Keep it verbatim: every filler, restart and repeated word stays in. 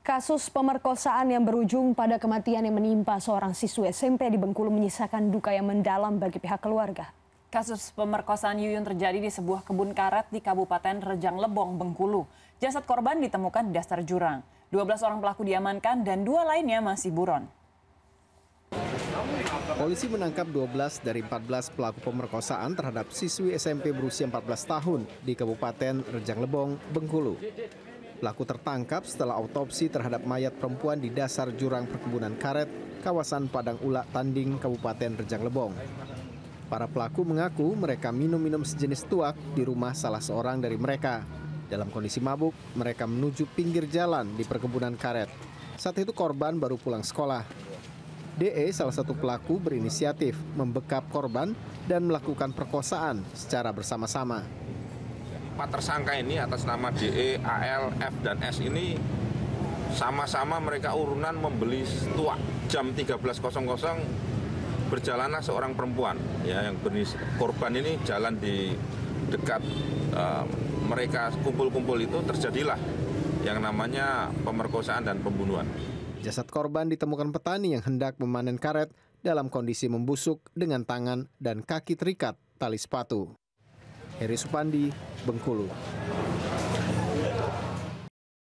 Kasus pemerkosaan yang berujung pada kematian yang menimpa seorang siswa S M P di Bengkulu menyisakan duka yang mendalam bagi pihak keluarga. Kasus pemerkosaan Yuyun terjadi di sebuah kebun karet di Kabupaten Rejang Lebong, Bengkulu. Jasad korban ditemukan di dasar jurang. dua belas orang pelaku diamankan dan dua lainnya masih buron. Polisi menangkap dua belas dari empat belas pelaku pemerkosaan terhadap siswi S M P berusia empat belas tahun di Kabupaten Rejang Lebong, Bengkulu. Pelaku tertangkap setelah autopsi terhadap mayat perempuan di dasar jurang perkebunan karet, kawasan Padang Ulak Tanding, Kabupaten Rejang Lebong. Para pelaku mengaku mereka minum-minum sejenis tuak di rumah salah seorang dari mereka. Dalam kondisi mabuk, mereka menuju pinggir jalan di perkebunan karet. Saat itu korban baru pulang sekolah. D E, salah satu pelaku, berinisiatif membekap korban dan melakukan perkosaan secara bersama-sama. Empat tersangka ini atas nama D E, A L, F, dan S ini sama-sama mereka urunan membeli tuak. Jam tiga belas berjalanlah seorang perempuan ya, yang berinisial korban ini jalan di dekat uh, mereka kumpul-kumpul itu, terjadilah yang namanya pemerkosaan dan pembunuhan. Jasad korban ditemukan petani yang hendak memanen karet dalam kondisi membusuk dengan tangan dan kaki terikat tali sepatu. Heri Supandi, Bengkulu.